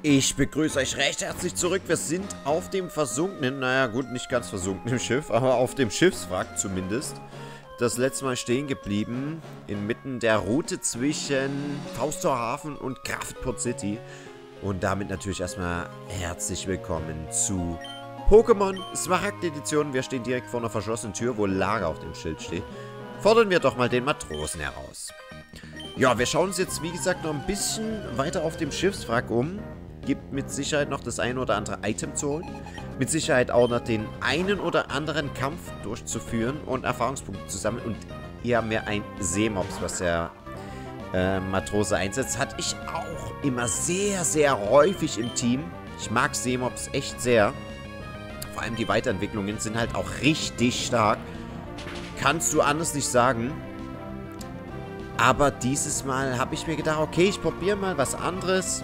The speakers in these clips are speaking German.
Ich begrüße euch recht herzlich zurück. Wir sind auf dem versunkenen, naja gut, nicht ganz versunkenen Schiff, aber auf dem Schiffswrack zumindest. Das letzte Mal stehen geblieben, inmitten der Route zwischen Faustorhafen und Kraftport City. Und damit natürlich erstmal herzlich willkommen zu Pokémon Smaragd Edition. Wir stehen direkt vor einer verschlossenen Tür, wo Lager auf dem Schild steht. Fordern wir doch mal den Matrosen heraus. Ja, wir schauen uns jetzt, wie gesagt, noch ein bisschen weiter auf dem Schiffswrack um. Gibt mit Sicherheit noch das ein oder andere Item zu holen. Mit Sicherheit auch noch den einen oder anderen Kampf durchzuführen und Erfahrungspunkte zu sammeln. Und hier haben wir ein Seemops, was der Matrose einsetzt. Hatte ich auch immer sehr, sehr häufig im Team. Ich mag Seemops echt sehr. Vor allem die Weiterentwicklungen sind halt auch richtig stark. Kannst du anders nicht sagen. Aber dieses Mal habe ich mir gedacht, okay, ich probiere mal was anderes.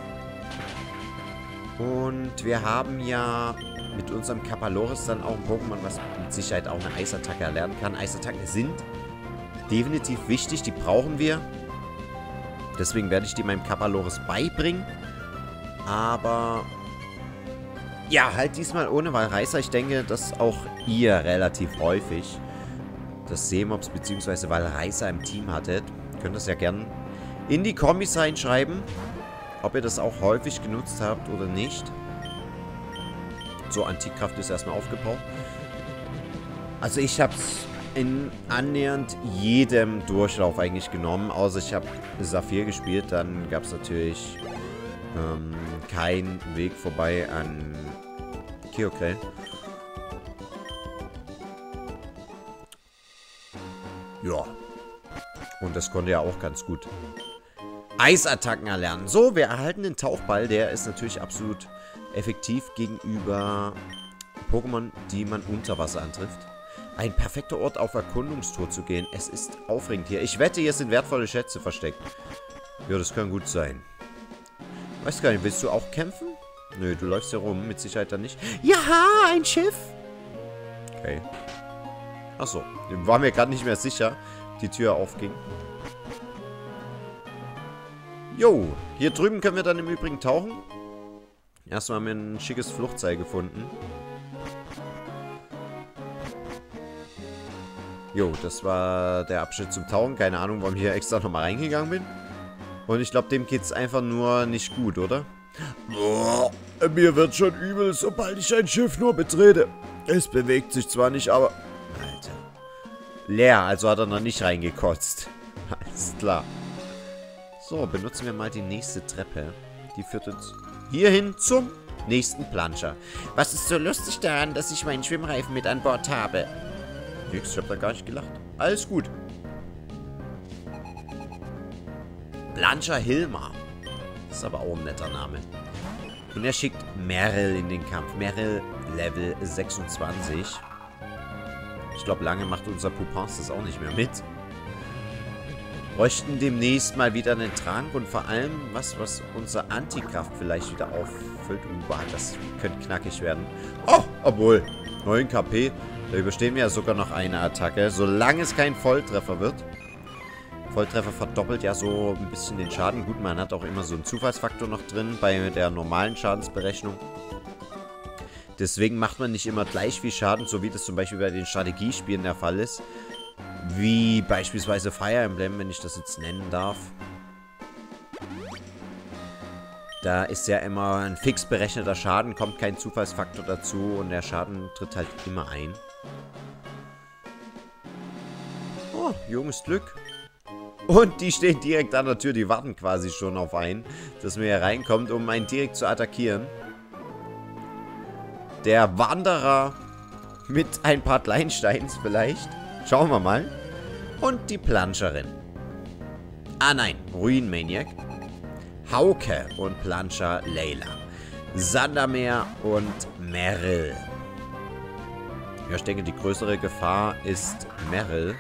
Und wir haben ja mit unserem Kapaloris dann auch ein Pokémon, was mit Sicherheit auch eine Eisattacke erlernen kann. Eisattacken sind definitiv wichtig, die brauchen wir. Deswegen werde ich die meinem Kapaloris beibringen. Aber ja, halt diesmal ohne Walreißer. Ich denke, dass auch ihr relativ häufig das Seemops bzw. Walreißer im Team hattet. Könnt ihr es ja gerne in die Kommis reinschreiben, ob ihr das auch häufig genutzt habt oder nicht. So, Antikkraft ist erstmal aufgebraucht. Also ich habe es in annähernd jedem Durchlauf eigentlich genommen, außer ich habe Saphir gespielt. Dann gab es natürlich keinen Weg vorbei an Kyogre. Ja. Und das konnte ja auch ganz gut Eisattacken erlernen. So, wir erhalten den Tauchball. Der ist natürlich absolut effektiv gegenüber Pokémon, die man unter Wasser antrifft. Ein perfekter Ort, auf Erkundungstour zu gehen. Es ist aufregend hier. Ich wette, hier sind wertvolle Schätze versteckt. Ja, das kann gut sein. Weiß gar nicht, willst du auch kämpfen? Nö, du läufst hier rum. Mit Sicherheit dann nicht. Ja, ein Schiff! Okay. Achso, war mir gerade nicht mehr sicher. Die Tür aufging. Jo, hier drüben können wir dann im Übrigen tauchen. Erstmal haben wir ein schickes Fluchtseil gefunden. Jo, das war der Abschnitt zum Tauchen. Keine Ahnung, warum ich hier extra nochmal reingegangen bin. Und ich glaube, dem geht es einfach nur nicht gut, oder? Boah, mir wird schon übel, sobald ich ein Schiff nur betrete. Es bewegt sich zwar nicht, aber... Alter. Leer, also hat er noch nicht reingekotzt. Alles klar. So, benutzen wir mal die nächste Treppe. Die führt uns hierhin zum nächsten Planscher. Was ist so lustig daran, dass ich meinen Schwimmreifen mit an Bord habe? Nix, ich hab da gar nicht gelacht. Alles gut. Planscher Hilmar. Das ist aber auch ein netter Name. Und er schickt Meryl in den Kampf. Meryl Level 26. Ich glaube, lange macht unser Poupons das auch nicht mehr mit. Bräuchten demnächst mal wieder einen Trank und vor allem was unsere Antikraft vielleicht wieder auffüllt. Das könnte knackig werden. Oh, obwohl, 9 KP, da überstehen wir ja sogar noch eine Attacke, solange es kein Volltreffer wird. Volltreffer verdoppelt ja so ein bisschen den Schaden. Gut, man hat auch immer so einen Zufallsfaktor noch drin bei der normalen Schadensberechnung. Deswegen macht man nicht immer gleich viel Schaden, so wie das zum Beispiel bei den Strategiespielen der Fall ist. Wie beispielsweise Fire Emblem, wenn ich das jetzt nennen darf. Da ist ja immer ein fix berechneter Schaden, kommt kein Zufallsfaktor dazu und der Schaden tritt halt immer ein. Oh, junges Glück. Und die stehen direkt an der Tür, die warten quasi schon auf einen, dass man hier reinkommt, um einen direkt zu attackieren. Der Wanderer mit ein paar Kleinsteins vielleicht. Schauen wir mal. Und die Planscherin. Ah nein, Ruinmaniac. Hauke und Planscher Layla. Sandamer und Meryl. Ja, ich denke, die größere Gefahr ist Meryl.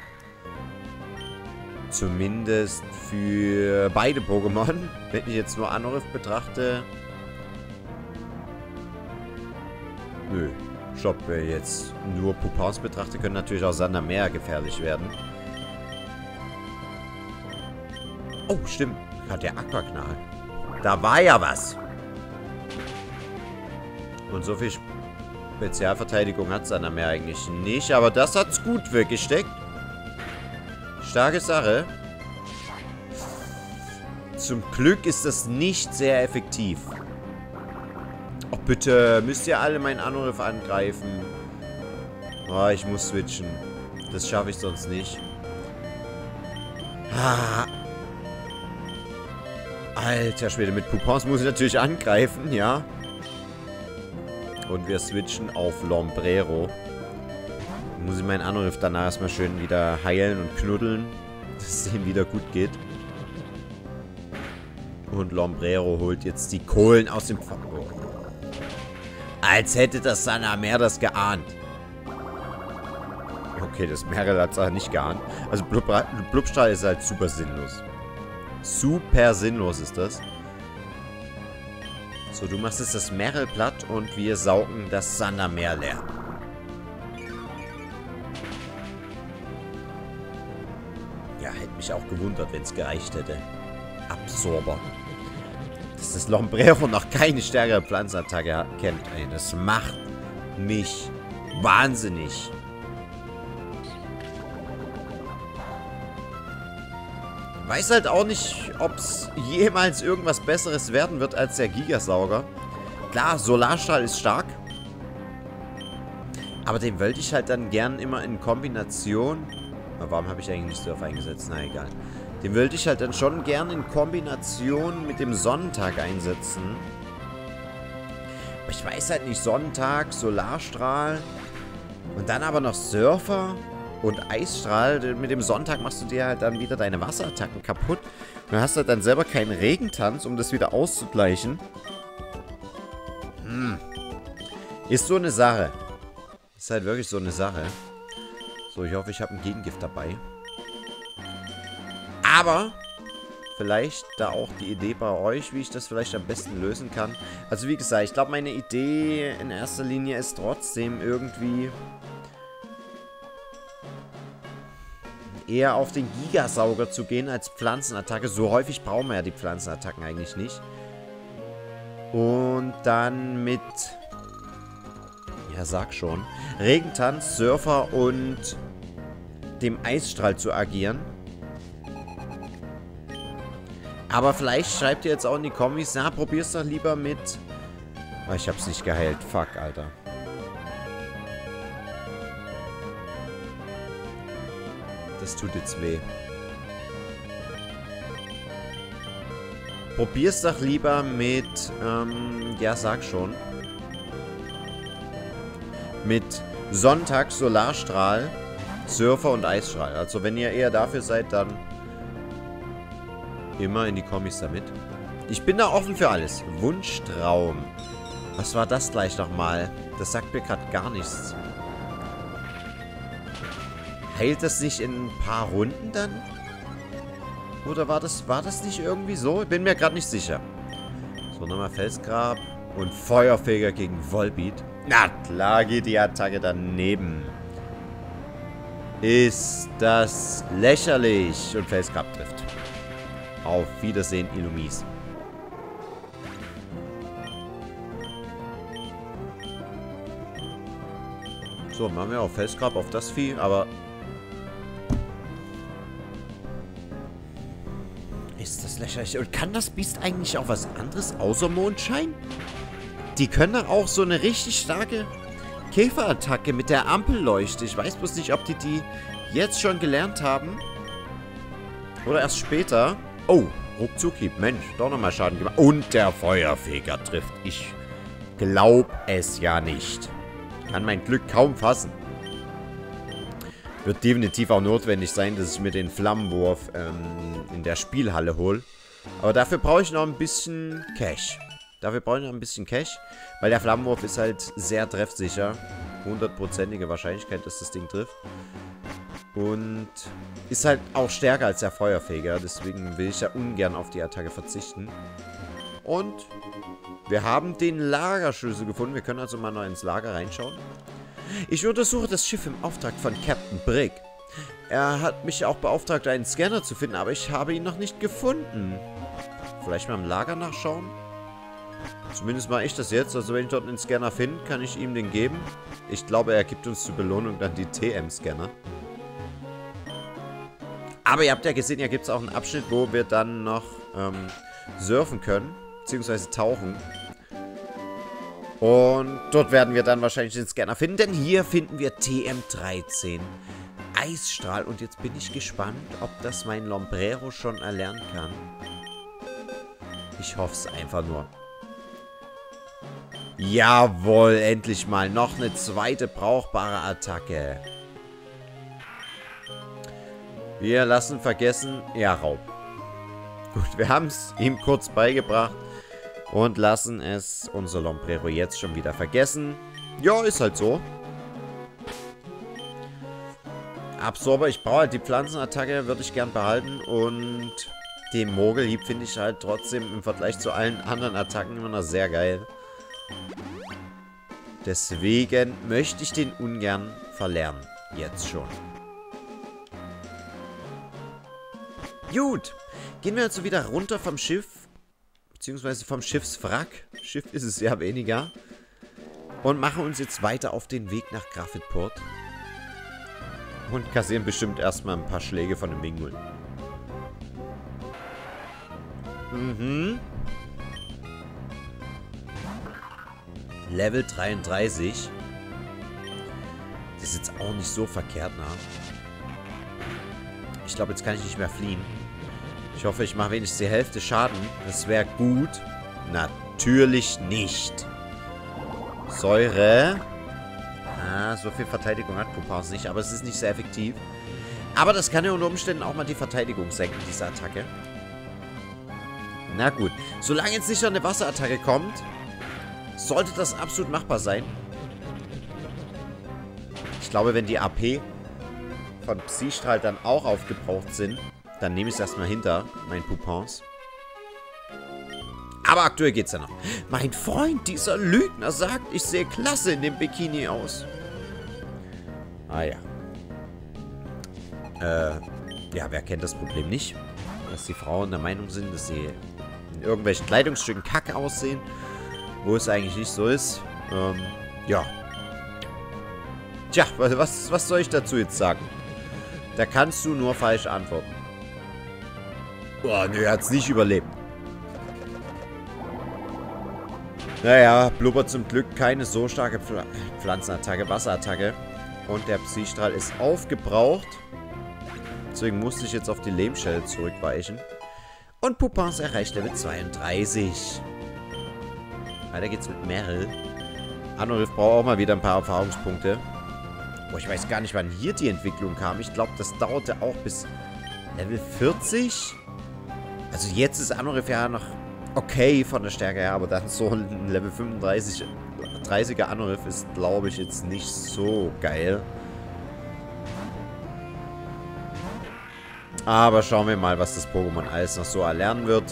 Zumindest für beide Pokémon. Wenn ich jetzt nur Anorith betrachte. Nö. Stopp, wer jetzt nur Poupons betrachte, können natürlich auch Sandamer gefährlich werden. Oh, stimmt. Hat der Aquaknall. Da war ja was. Und so viel Spezialverteidigung hat Sandamer eigentlich nicht. Aber das hat's gut weggesteckt. Starke Sache. Zum Glück ist das nicht sehr effektiv. Oh, bitte. Müsst ihr alle meinen Angriff angreifen. Oh, ich muss switchen. Das schaffe ich sonst nicht. Ah. Alter Schwede. Mit Poupons muss ich natürlich angreifen, ja. Und wir switchen auf Lombrero. Muss ich meinen Angriff danach erstmal schön wieder heilen und knuddeln, dass es ihm wieder gut geht. Und Lombrero holt jetzt die Kohlen aus dem Feuer. Oh. Als hätte das Sandamer das geahnt. Okay, das Merrill hat es auch nicht geahnt. Also Blubstrahl ist halt super sinnlos. Super sinnlos ist das. So, du machst jetzt das Merrill platt und wir saugen das Sandamer leer. Ja, hätte mich auch gewundert, wenn es gereicht hätte. Absorber. Dass das Lombrero noch keine stärkere Pflanzenattacke kennt. Ey, das macht mich wahnsinnig. Weiß halt auch nicht, ob es jemals irgendwas Besseres werden wird als der Gigasauger. Klar, Solarstrahl ist stark. Aber den wollte ich halt dann gern immer in Kombination... Warum habe ich eigentlich nicht Surf eingesetzt? Na egal. Den wollte ich halt dann schon gern in Kombination mit dem Sonnentag einsetzen. Aber ich weiß halt nicht, Sonnentag, Solarstrahl und dann aber noch Surfer und Eisstrahl. Mit dem Sonntag machst du dir halt dann wieder deine Wasserattacken kaputt. Du hast halt dann selber keinen Regentanz, um das wieder auszugleichen. Ist so eine Sache. Ist halt wirklich so eine Sache. So, ich hoffe, ich habe ein Gegengift dabei. Aber vielleicht da auch die Idee bei euch, wie ich das vielleicht am besten lösen kann. Also wie gesagt, ich glaube, meine Idee in erster Linie ist trotzdem irgendwie eher auf den Gigasauger zu gehen als Pflanzenattacke. So häufig brauchen wir ja die Pflanzenattacken eigentlich nicht. Und dann mit... Ja, sag schon. Regentanz, Surfer und dem Eisstrahl zu agieren. Aber vielleicht schreibt ihr jetzt auch in die Kommis, na, probier's doch lieber mit... Oh, ich hab's nicht geheilt. Fuck, Alter. Das tut jetzt weh. Probier's doch lieber mit... ja, sag schon. Mit Sonntag, Solarstrahl, Surfer und Eisstrahl. Also wenn ihr eher dafür seid, dann immer in die Kommis damit. Ich bin da offen für alles. Wunschtraum. Was war das gleich nochmal? Das sagt mir gerade gar nichts. Heilt das nicht in ein paar Runden dann? Oder war das nicht irgendwie so? Ich bin mir gerade nicht sicher. So, nochmal Felsgrab und Feuerfeger gegen Volbeat. Na klar geht die Attacke daneben. Ist das lächerlich. Und Felsgrab trifft. Auf Wiedersehen, Illumis. So, machen wir auch Felsgrab auf das Vieh, aber... Ist das lächerlich. Und kann das Biest eigentlich auch was anderes außer Mondschein? Die können doch auch so eine richtig starke Käferattacke mit der Ampelleuchte. Ich weiß bloß nicht, ob die jetzt schon gelernt haben. Oder erst später. Oh, Ruckzucki. Mensch, doch nochmal Schaden gemacht. Und der Feuerfeger trifft. Ich glaube es ja nicht. Kann mein Glück kaum fassen. Wird definitiv auch notwendig sein, dass ich mir den Flammenwurf in der Spielhalle hole. Aber dafür brauche ich noch ein bisschen Cash. Weil der Flammenwurf ist halt sehr treffsicher. 100%ige Wahrscheinlichkeit, dass das Ding trifft. Und ist halt auch stärker als der Feuerfeger. Deswegen will ich ja ungern auf die Attacke verzichten. Und wir haben den Lagerschlüssel gefunden. Wir können also mal noch ins Lager reinschauen. Ich untersuche das Schiff im Auftrag von Captain Brick. Er hat mich auch beauftragt, einen Scanner zu finden, aber ich habe ihn noch nicht gefunden. Vielleicht mal im Lager nachschauen? Zumindest mache ich das jetzt. Also wenn ich dort einen Scanner finde, kann ich ihm den geben. Ich glaube, er gibt uns zur Belohnung dann die TM-Scanner. Aber ihr habt ja gesehen, hier gibt es auch einen Abschnitt, wo wir dann noch surfen können. Beziehungsweise tauchen. Und dort werden wir dann wahrscheinlich den Scanner finden. Denn hier finden wir TM13. Eisstrahl. Und jetzt bin ich gespannt, ob das mein Lombrero schon erlernen kann. Ich hoffe es einfach nur. Jawohl, endlich mal. Noch eine zweite brauchbare Attacke. Wir lassen vergessen. Ja, Raub. Gut, wir haben es ihm kurz beigebracht. Und lassen es unser Lombrero jetzt schon wieder vergessen. Ja, ist halt so. Absorber, ich brauche halt die Pflanzenattacke, würde ich gern behalten. Und den Mogelhieb finde ich halt trotzdem im Vergleich zu allen anderen Attacken immer noch sehr geil. Deswegen möchte ich den ungern verlernen. Jetzt schon. Gut. Gehen wir also wieder runter vom Schiff. Beziehungsweise vom Schiffswrack. Schiff ist es ja weniger. Und machen uns jetzt weiter auf den Weg nach Graphitport. Und kassieren bestimmt erstmal ein paar Schläge von dem Mingul. Mhm. Level 33. Das ist jetzt auch nicht so verkehrt, nah. Ich glaube, jetzt kann ich nicht mehr fliehen. Ich hoffe, ich mache wenigstens die Hälfte Schaden. Das wäre gut. Natürlich nicht. Säure. Ah, so viel Verteidigung hat Poupons nicht, aber es ist nicht sehr effektiv. Aber das kann ja unter Umständen auch mal die Verteidigung senken, diese Attacke. Na gut. Solange jetzt nicht noch eine Wasserattacke kommt, sollte das absolut machbar sein. Ich glaube, wenn die AP von Psystrahl dann auch aufgebraucht sind, dann nehme ich es erstmal hinter, mein Poupons. Aber aktuell geht's ja noch. Mein Freund, dieser Lügner, sagt, ich sehe klasse in dem Bikini aus. Ah ja. Ja, wer kennt das Problem nicht? Dass die Frauen der Meinung sind, dass sie in irgendwelchen Kleidungsstücken kacke aussehen. Wo es eigentlich nicht so ist. Ja. Tja, was soll ich dazu jetzt sagen? Da kannst du nur falsch antworten. Boah, nö, er hat's nicht überlebt. Naja, Blubber zum Glück keine so starke Pflanzenattacke, Wasserattacke. Und der Psystrahl ist aufgebraucht. Deswegen musste ich jetzt auf die Lehmschelle zurückweichen. Und Poupons erreicht Level 32. Weiter geht's mit Meryl. Anorith braucht auch mal wieder ein paar Erfahrungspunkte. Boah, ich weiß gar nicht, wann hier die Entwicklung kam. Ich glaube, das dauerte auch bis Level 40. Also jetzt ist Anorith ja noch okay von der Stärke her, aber dann so ein Level 35er Anorith ist, glaube ich, jetzt nicht so geil. Aber schauen wir mal, was das Pokémon alles noch so erlernen wird.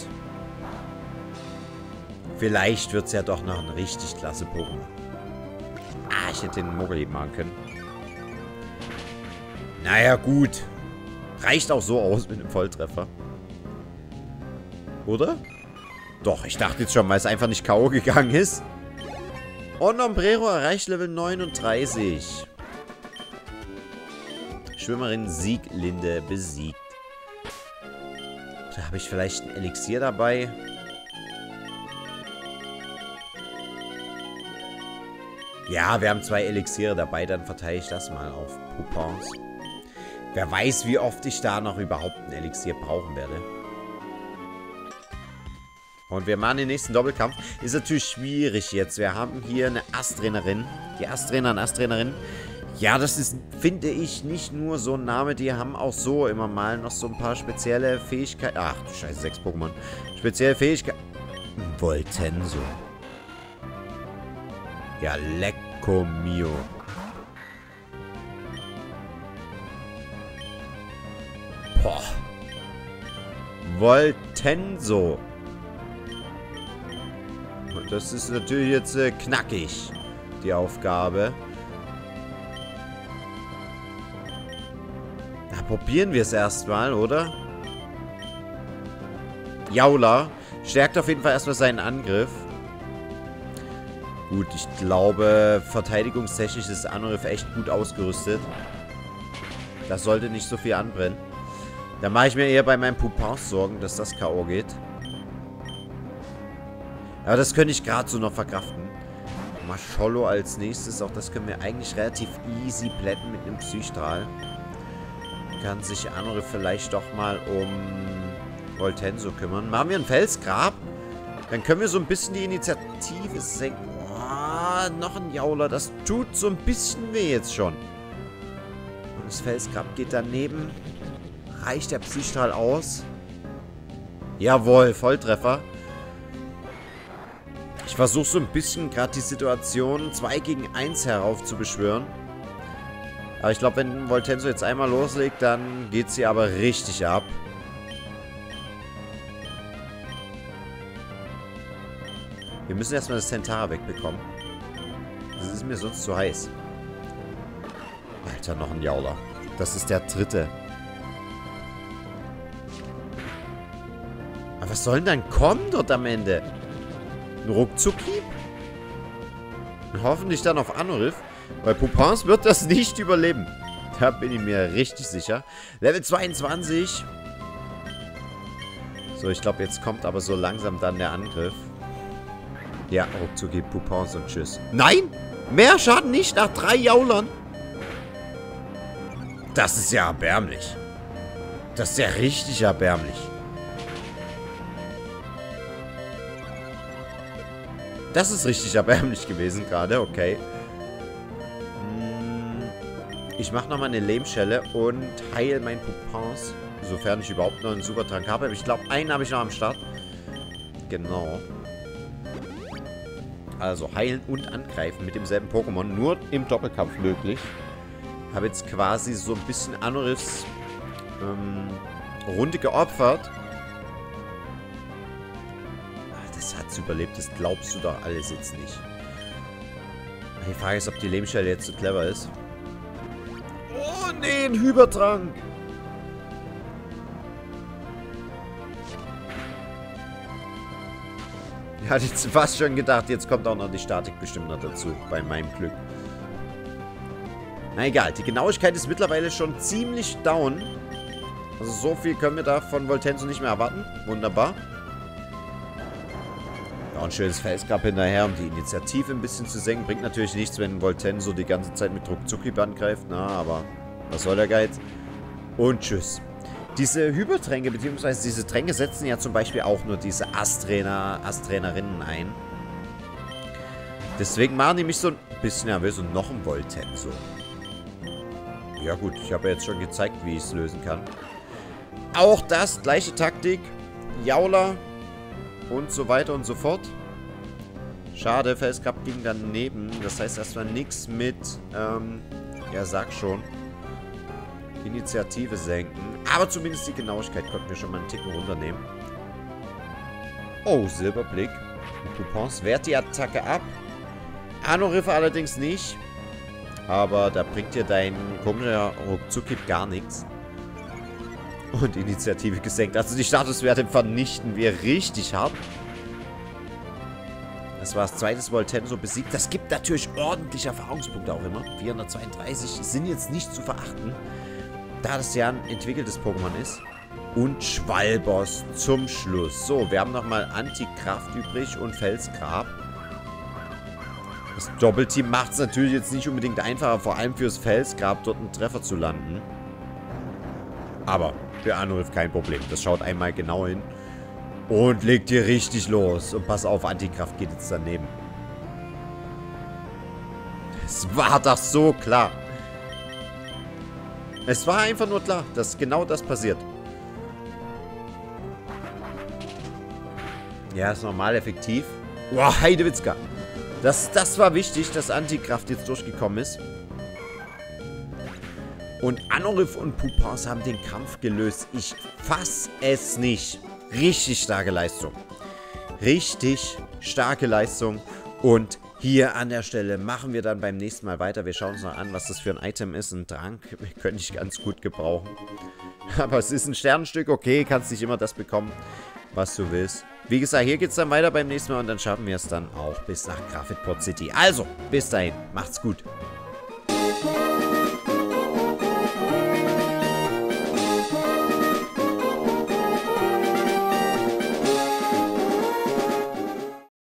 Vielleicht wird es ja doch noch ein richtig klasse Pokémon. Ah, ich hätte den Mogelhieb machen können. Naja, gut. Reicht auch so aus mit einem Volltreffer. Oder? Doch, ich dachte jetzt schon, weil es einfach nicht K.O. gegangen ist. Und Lombrero erreicht Level 39. Schwimmerin Sieglinde besiegt. Da habe ich vielleicht ein Elixier dabei. Ja, wir haben 2 Elixiere dabei, dann verteile ich das mal auf Poupons. Wer weiß, wie oft ich da noch überhaupt ein Elixier brauchen werde. Und wir machen den nächsten Doppelkampf. Ist natürlich schwierig jetzt. Wir haben hier eine Asttrainerin. Die Asttrainer und Asttrainerin. Ja, das ist, finde ich, nicht nur so ein Name. Die haben auch so immer mal noch so ein paar spezielle Fähigkeiten. Ach du Scheiße, 6 Pokémon. Spezielle Fähigkeiten. Voltenso. Ja, lecco mio. Boah. Voltenso. Und das ist natürlich jetzt knackig, die Aufgabe. Na, probieren wir es erstmal, oder? Jaula stärkt auf jeden Fall erstmal seinen Angriff. Gut, ich glaube, verteidigungstechnisch ist Anorith echt gut ausgerüstet. Das sollte nicht so viel anbrennen. Da mache ich mir eher bei meinem Poupons Sorgen, dass das K.O. geht. Aber das könnte ich gerade so noch verkraften. Maschollo als nächstes. Auch das können wir eigentlich relativ easy plätten mit einem Psystrahl. Kann sich Anorith vielleicht doch mal um Voltenso kümmern. Machen wir ein Felsgrab. Dann können wir so ein bisschen die Initiative senken. Oh, noch ein Jauler. Das tut so ein bisschen weh jetzt schon. Und das Felsgrab geht daneben. Reicht der Psystrahl aus? Jawohl, Volltreffer. Ich versuche so ein bisschen gerade die Situation 2 gegen 1 heraufzubeschwören. Aber ich glaube, wenn Voltenso jetzt einmal loslegt, dann geht sie aber richtig ab. Wir müssen erstmal das Zentara wegbekommen. Das ist mir sonst zu heiß. Alter, noch ein Jauler. Das ist der dritte. Aber was soll denn dann kommen dort am Ende? Ein Ruckzuck-Hieb? Und hoffentlich dann auf Anorith. Weil Poupons wird das nicht überleben. Da bin ich mir richtig sicher. Level 22. So, ich glaube, jetzt kommt aber so langsam dann der Angriff. Ja, Ruckzuck-Hieb, Poupons und tschüss. Nein! Mehr Schaden nicht nach 3 Jaulern. Das ist ja erbärmlich. Das ist ja richtig erbärmlich. Das ist richtig erbärmlich gewesen gerade, okay. Ich mache nochmal eine Lehmschelle und heile meinen Poupons. Sofern ich überhaupt noch einen Supertrank habe. Aber ich glaube, einen habe ich noch am Start. Genau. Also heilen und angreifen mit demselben Pokémon. Nur im Doppelkampf möglich. Habe jetzt quasi so ein bisschen Anoriths Runde geopfert. Das hat's überlebt. Das glaubst du doch alles jetzt nicht. Die Frage ist, ob die Lehmschelle jetzt so clever ist. Oh nee, ein Hypertrank. Ich hatte jetzt fast schon gedacht, jetzt kommt auch noch die Statik bestimmt noch dazu. Bei meinem Glück. Na egal, die Genauigkeit ist mittlerweile schon ziemlich down. Also so viel können wir da von Voltenso nicht mehr erwarten. Wunderbar. Ja, ein schönes Felsgrab hinterher, um die Initiative ein bisschen zu senken. Bringt natürlich nichts, wenn Voltenso die ganze Zeit mit Ruckzuck-Hieb angreift. Na, aber was soll der Geiz? Und tschüss. Diese Hypertränke, beziehungsweise diese Tränke setzen ja zum Beispiel auch nur diese Ass-Trainerinnen ein. Deswegen machen die mich so ein bisschen nervös. Und noch ein Voltenso. Ja gut, ich habe ja jetzt schon gezeigt, wie ich es lösen kann. Auch das, gleiche Taktik. Jauler und so weiter und so fort. Schade, Felsgrab ging daneben. Das heißt erstmal nichts mit, ja sag schon, Initiative senken. Aber zumindest die Genauigkeit konnten wir schon mal einen Ticken runternehmen. Oh, Silberblick. Poupons wehrt die Attacke ab. Anorith allerdings nicht. Aber da bringt dir dein komischer Ruckzuck-Hieb gar nichts. Und Initiative gesenkt. Also die Statuswerte vernichten wir richtig hart. Das war das zweite Voltenso besiegt. Das gibt natürlich ordentlich Erfahrungspunkte auch immer. 432 sind jetzt nicht zu verachten. Da das ja ein entwickeltes Pokémon ist. Und Schwalboss zum Schluss. So, wir haben nochmal Antikraft übrig und Felsgrab. Das Doppelteam macht es natürlich jetzt nicht unbedingt einfacher, vor allem fürs Felsgrab dort einen Treffer zu landen. Aber für Anorith kein Problem. Das schaut einmal genau hin. Und legt hier richtig los. Und pass auf, Antikraft geht jetzt daneben. Es war doch so klar. Es war einfach nur klar, dass genau das passiert. Ja, ist normal effektiv. Boah, Heidewitzka. Das war wichtig, dass Antikraft jetzt durchgekommen ist. Und Anorith und Poupons haben den Kampf gelöst. Ich fass es nicht. Richtig starke Leistung. Richtig starke Leistung. Und hier an der Stelle machen wir dann beim nächsten Mal weiter. Wir schauen uns noch an, was das für ein Item ist. Ein Trank könnte ich ganz gut gebrauchen. Aber es ist ein Sternenstück. Okay, kannst nicht immer das bekommen, was du willst. Wie gesagt, hier geht es dann weiter beim nächsten Mal und dann schaffen wir es dann auch bis nach Graphitport City. Also, bis dahin. Macht's gut.